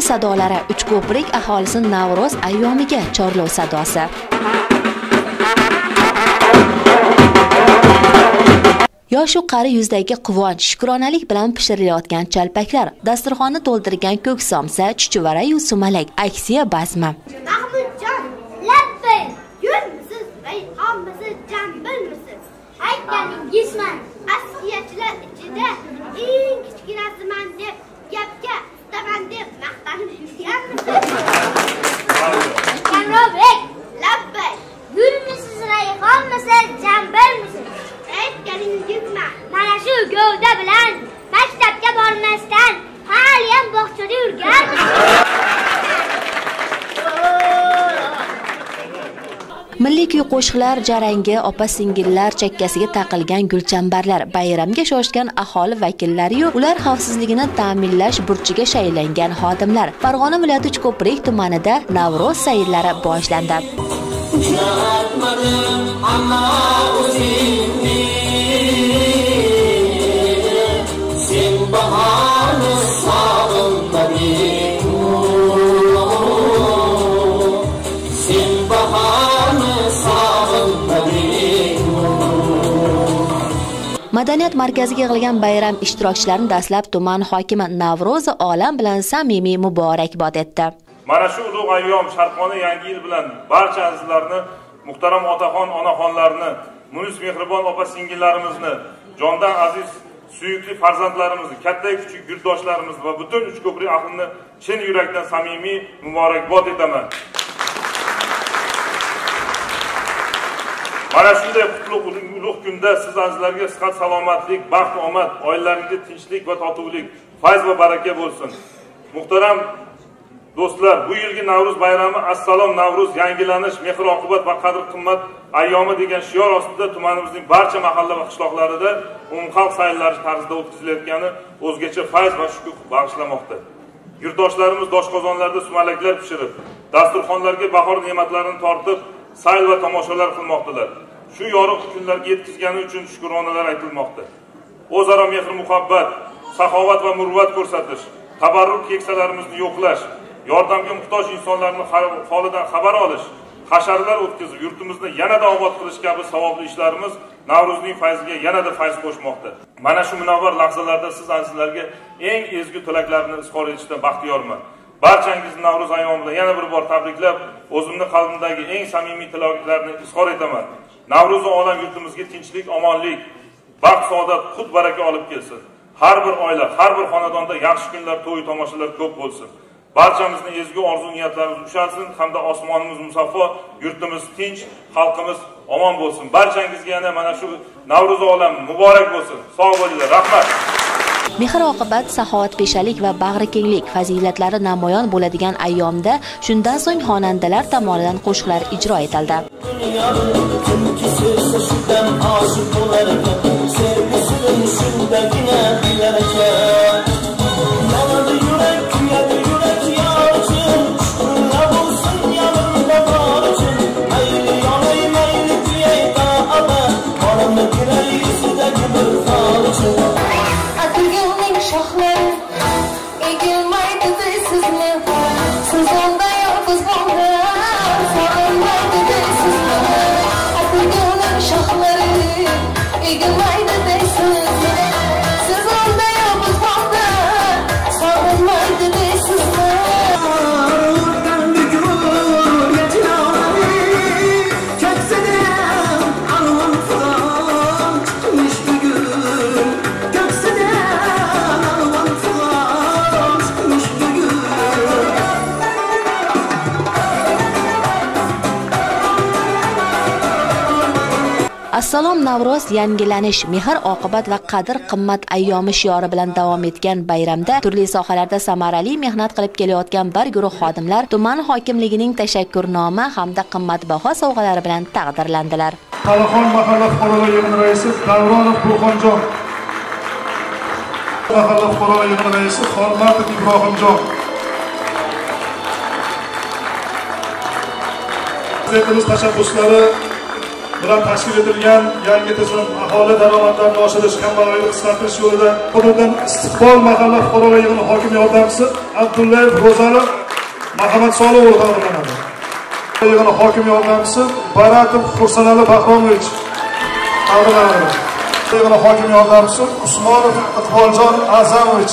sadolari, Uchko'prik aholisi Navro'z ayyomiga chorlov sadosi. Yoshu qari yuzdagi quvonch, shukronalik bilan pishirilayotgan chalpaklar, dasturxonni to'ldirgan ko'k somsa, chuchuvara yu sumalak, aksiya bazmi. Mahmudjon, labbay, yurmisiz, rayhonmisiz, jambilmisiz? Aytganingizman, askiyachilar ichida eng kichkinasiman deb gapga ustaman deb maqtanib yurganmisiz? Kamrobek, labbay, yurmisiz, rayhonmisiz, jambilmisiz? Aytganingizman, mana shu gavda bilan maktabga bormasdan haliyam bog'chada yurganmisiz? Milliy kuy qo'shiqlar jarangi, opa-singillar chakkasiga taqilgan gulchambarlar, bayramga shoshgan aholi vakillari yu ular xavfsizligini ta'minlash burchiga shaylangan xodimlar. Farg'ona viloyati Uchko'prik tumanida Navro'z sayrlari boshlandi. Madaniyat markaziga yig'ilgan bayram ishtirokchilarini dastlab tuman hokimi Navro'z olam bilan samimiy muborakbod etdi. Mana shu ulug' ayyom Sharqona yangi yil bilan barcha azizlarni, muhtaram otaxon, onaxonlarni, munis mehribon opa-singillarimizni, jondan aziz suyukli farzandlarimizni, katta kichik yurtdoshlarimizni va butun Uchko'prik ahlini chin yurakdan samimiy muborakbod etaman. Mana shunday qutlug' ulug' kunda siz azizlarga sihat, salomatlik, baxt, omad, oilalaringizda tinchlik va totuvlik, fayz va baraka bo'lsin. Muhtaram do'stlar, bu yilgi Navro'z bayrami Assalom Navro'z, yangilanish, mehr-oqibat va qadr-qimmat ayyomi degan shior ostida tumanimizning barcha mahalla va qishloqlarida umumxalq sayllari tarzida o'tkazilayotgani o'zgacha fayz va shukr bag'ishlamoqda. Yurtdoshlarimiz doshqozonlarda sumalaklar pishirib, dasturxonlarga bahor ne'matlarini tortib, sayl va tomoshalar qilmoqdalar. Shu yorug' kunlarga yetkazgani uchun shukronalar aytilmoqda. O'zaro mehr-muhabbat, saxovat va muruvvat ko'rsatish, tabarruk keksalarimizni yo'qlash, yordamga muhtoj insonlarning holidan xabar olish, hasharlar o'tkazib, yurtimizni yanada obod qilish kabi savobli ishlarimiz Navro'zning fayziga yanada fayz qo'shmoqda. Mana shu munavvar lahzalarda siz azizlarga eng ezgu tilaklarni izhor etishdan baxtiyorman. Barchangizni Navro'z ayyomi bilan yana bir bor tabriklab, o'zimning qalbimdagi eng samimiy tilaklarni izhor etaman. Navro'z olam yurtimizga tinchlik, omonlik, baxt, saodat, qut baraka olib kelsin. Har bir oila, har bir xonadonda yaxshi kunlar, to'y tomoshalar ko'p bo'lsin. Barchamizning ezgu orzu niyatlarimiz ushalsin hamda osmonimiz musaffo, yurtimiz tinch, xalqimiz omon bo'lsin. Barchangizga yana mana shu Navro'z olam muborak bo'lsin. Sog' bo'linglar. Rahmat. Mehr-oqibat, saxovatpeshalik va bag'rikenglik fazilatlari namoyon bo'ladigan ayyomda shundan so'ng xonandalar tomonidan qo'shiqlar ijro etildi. Assalom Navro'z, yangilanish, mehr-oqibat va qadr-qimmat ayyomi shiori bilan davom etgan bayramda turli sohalarda samarali mehnat qilib kelayotgan bir guruh xodimlar tuman hokimligining tashakkurnoma hamda qimmatbaho sovg'alari bilan taqdirlandilar. Qalixon mahalla fuqarolar yig'ini raisi Davronov Burxonjon, mahalla fuqarolar yig'ini raisi Xolmatov Ibrohimjon, prezidentimiz tashabbuslari bilan tashkil etilgan yangi tizim aholi daromadlarini oshirish, kambag'allikni qisqartirish yo'lida hududidan Istiqbol mahalla fuqarolar yig'ini hokim yordamchisi Abdullayev Ro'zali Muhammad Solimovich taqdirlanadi. Yig'ini hokim yordamchisi Baratov Hursanali Bahromovich taqdirlanadi. Yig'ini hokim yordamchisi Usmonov Iqboljon Azamovich.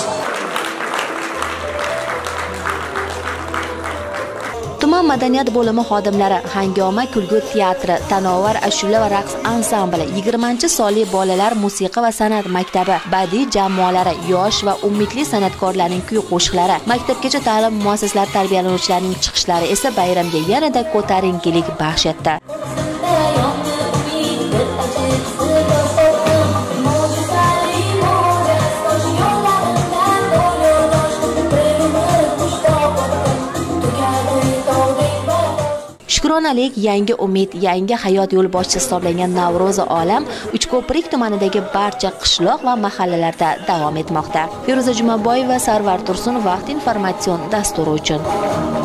Tuman madaniyat bo'limi xodimlari Hangoma kulgu teatri, Tanovar ashula va raqs ansambli, 20-sonli bolalar musiqa va san'at maktabi, badiiy jamoalari, yosh va umidli san'atkorlarning kuy-qo'shiqlari, maktabgacha ta'lim muassasalari tarbiyalanuvchilarining chiqishlari esa bayramga yanada ko'tarinkilik baxsh etdi. Shukronalik, yangi umid, yangi hayot yo'lboshchisi hisoblangan Navro'zi olam Uchko'prik tumanidagi barcha qishloq va mahallalarda davom etmoqda. Feruza Jumaboyeva, Sarvar Tursun, Vaqt informatsion dasturi uchun.